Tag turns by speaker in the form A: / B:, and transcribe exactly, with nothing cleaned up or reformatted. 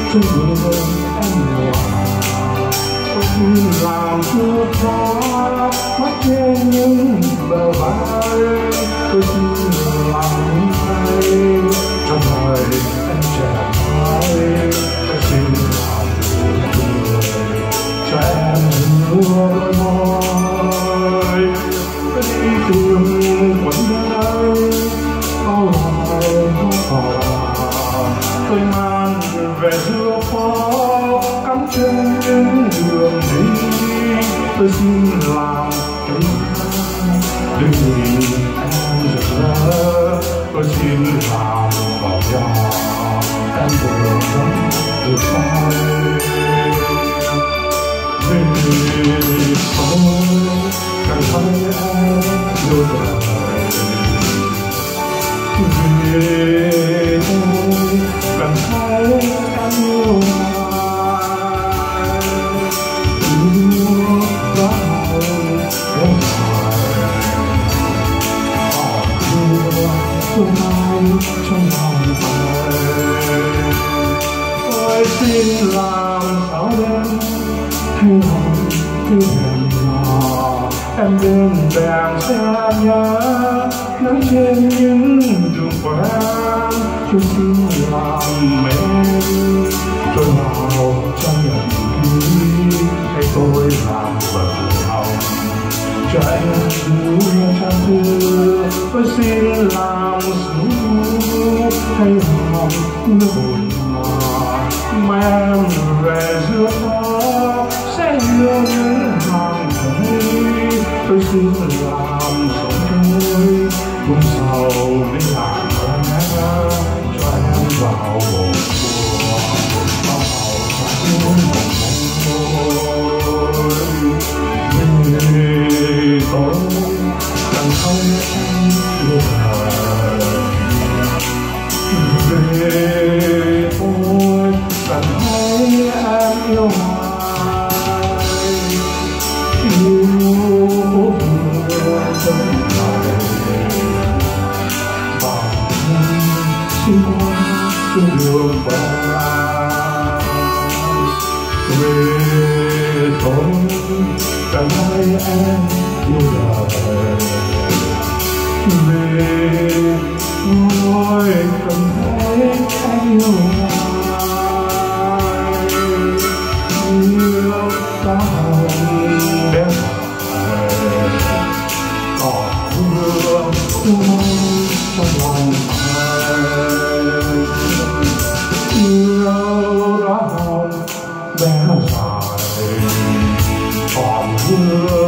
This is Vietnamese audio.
A: trên đường em hòa. Tôi xin làm chưa gió mắt trên những bờ vai. Tôi xin làm thay trong đời anh trẻ mãi. Tôi xin làm người cho em hứa đôi môi. Tôi đi tìm quanh đây bao loài hoa cỏ. Tôi mang về giữa phố cắm trên những đường đi. Tôi xin làm cây hoa đừng nhìn em rực rỡ. Tôi xin làm cỏ nhỏ em vừa giống từ xa. Vì tôi càng thấy em yêu đời. Vì tôi càng thấy em yêu ai. Yêu đó em phải bỏ đưa tôi mai trong lòng tôi. Tôi xin làm áo đen thay lòng cái đèn nhỏ. Em đêm đèn xe nhớ nắng trên những đường quen. Tôi xin làm mẹ tôi vào trong nhật ký. Hay tôi làm vật hồng cho anh đưa trang thư. Tôi xin làm súng hay hồng nước buồn mà. Mà em về giữa phố sẽ đưa những hàng thấy. Tôi xin làm sống tôi cùng sầu để làm ơn cho em vào một mùa bao màu sáng một môi. Vì tôi càng thấy em yêu đời. Vì tôi càng thấy em yêu hoài. Yêu tâm này bằng xin qua trên đường bay. Vì tôi càng thấy em yêu đời. Vì tôi càng thấy em yêu hoài. Yêu ta hồng đẹp còn hương hương trong lòng ai. Yêu đó hồng bé dài còn hương